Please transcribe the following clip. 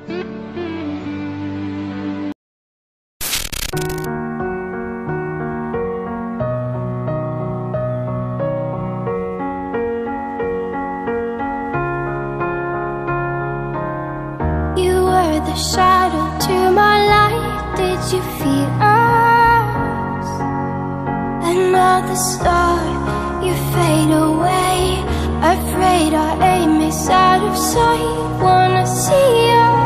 The shadow to my light, did you feel us? Another star, you fade away. Afraid our aim is out of sight. Wanna see us